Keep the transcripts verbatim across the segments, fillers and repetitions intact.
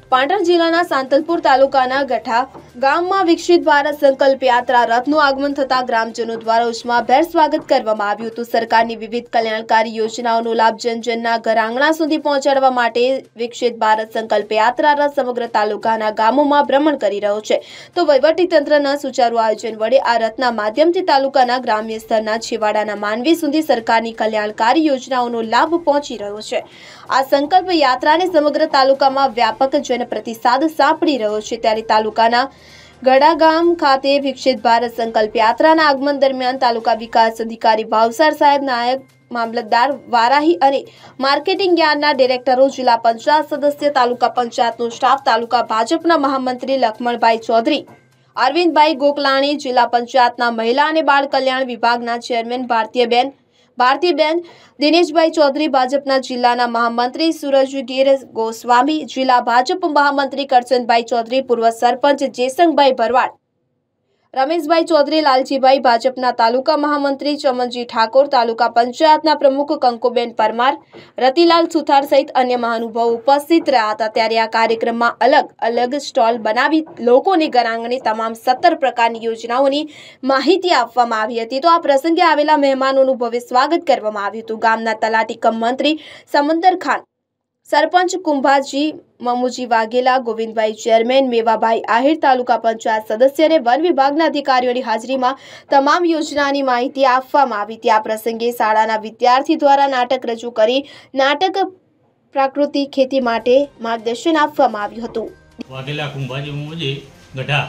પાટણ જિલ્લાના સાંતલપુર તાલુકાના ગઠા ગામમાં વિકસિત ભારત સંકલ્પ યાત્રા રથનું આગમન થતા ગ્રામજનો દ્વારા ઉષ્માભેર સ્વાગત કરવામાં આવ્યું હતું। સરકારની વિવિધ કલ્યાણકારી યોજનાઓનો લાભ જન જનના ઘર આંગણા સુધી પહોંચાડવા માટે વિકસિત ભારત સંકલ્પ યાત્રા રથ સમગ્ર તાલુકાના ગામોમાં ભ્રમણ કરી રહ્યો છે। તો વહીવટી તંત્રના સુચારુ આયોજન વડે આ રથના માધ્યમથી તાલુકાના ગ્રામ્ય સ્તરના છેવાડાના માનવી સુધી સરકારની કલ્યાણકારી યોજનાઓનો લાભ પહોંચી રહ્યો છે। આ સંકલ્પ યાત્રાને સમગ્ર તાલુકામાં વ્યાપક પ્રતિસાદ સાંપડી રહ્યો છે। ત્યારે તાલુકાના ગડા ગામ ખાતે વિકસિત ભારત સંકલ્પ યાત્રાના આગમન દરમિયાન તાલુકા વિકાસ અધિકારી ભાવસાર સાહેબ, નાયક મામલતદાર વારાહી અને માર્કેટિંગ યાર્ડના ડિરેક્ટરો, જિલ્લા પંચાયત સદસ્ય, તાલુકા પંચાયતનો સ્ટાફ, તાલુકા ભાજપના મહામંત્રી લખમણભાઈ ચૌધરી, અરવિંદભાઈ ગોકલાણી, જિલ્લા પંચાયતના મહિલા અને બાળ કલ્યાણ વિભાગના ચેરમેન ભારતીયબેન ભારતીબેન દિનેશભાઈ ચૌધરી, ભાજપના જિલ્લાના મહામંત્રી સુરજગીર ગોસ્વામી, જિલ્લા ભાજપ મહામંત્રી કરચનભાઈ ચૌધરી, પૂર્વ સરપંચ જેસંગભાઈ ભરવાડ, રમેશભાઈ ચૌધરી, લાલજીભાઈ, ભાજપના તાલુકા મહામંત્રી ચમનજી ઠાકોર, તાલુકા પંચાયતના પ્રમુખ કંકુબેન પરમાર, રતિલાલ સુથાર સહિત અન્ય મહાનુભાવો ઉપસ્થિત રહ્યા હતા। ત્યારે આ કાર્યક્રમમાં અલગ અલગ સ્ટોલ બનાવી લોકોને ઘર આંગણે તમામ સત્તર પ્રકારની યોજનાઓની માહિતી આપવામાં આવી હતી। તો આ પ્રસંગે આવેલા મહેમાનોનું ભવ્ય સ્વાગત કરવામાં આવ્યું હતું। ગામના તલાટી કમ મંત્રી સમંદર ખાન, સરપંચ કુંભાજી, મમુજી વાઘેલા, ગોવિંદભાઈ ચેરમેન, મેવાભાઈ આહિર, તાલુકા પંચાયત સદસ્ય અને વન વિભાગના અધિકારીઓની હાજરીમાં તમામ યોજનાની માહિતી આપવામાં આવી હતી। આ પ્રસંગે શાળાના વિદ્યાર્થી દ્વારા નાટક રજૂ કરી નાટક પ્રાકૃતિક ખેતી માટે માર્ગદર્શન આપવામાં આવ્યું હતું। વાઘેલા કુંભાજી મમુજી ગઢા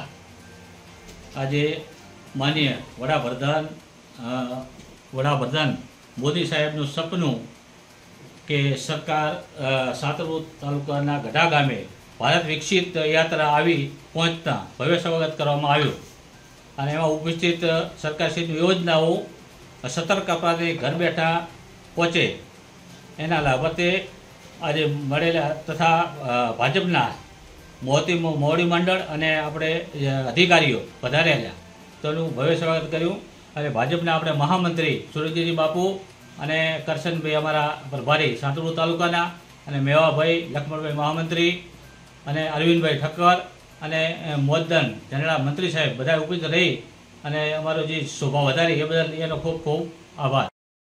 આજે માનીય વડાપ્રધાન વડાપ્રધાન મોદી સાહેબનું સપનું કે સરકાર સાંતલપુર તાલુકાના ગઢા ગામે ભારત વિકસિત યાત્રા આવી પહોંચતા ભવ્ય સ્વાગત કરવામાં આવ્યું અને એમાં ઉપસ્થિત સરકારશ્રીની યોજનાઓ સતર્ક અપરાધી ઘર બેઠા પહોંચે એના લાભતે આજે મળેલા તથા ભાજપના મોતી મોવડી મંડળ અને આપણે અધિકારીઓ પધારેલા તેનું ભવ્ય સ્વાગત કર્યું અને ભાજપના આપણે મહામંત્રી સુરજીજી બાપુ અને કરશનભાઈ અમારા પ્રભારી સાંતલપુર તાલુકાના અને મેવાભાઈ લખમણભાઈ મહામંત્રી અને અરવિંદભાઈ ઠક્કર અને મોદન જનરલ મંત્રી સાહેબ બધા ઉપસ્થિત રહી અને અમારો જે શોભા વધારી એ બદલ એનો ખૂબ ખૂબ આભાર।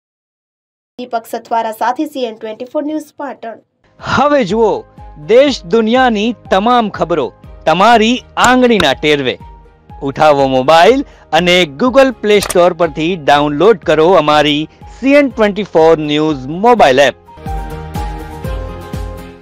દીપક સથવારા સાથે CN twenty four news Patan. હવે જુઓ દેશ દુનિયાની તમામ ખબરો તમારી આંગળીના ટેરવે। ઉઠાવો મોબાઈલ અને ગૂગલ પ્લે સ્ટોર પરથી ડાઉનલોડ કરો અમારી CN twenty four news mobile app.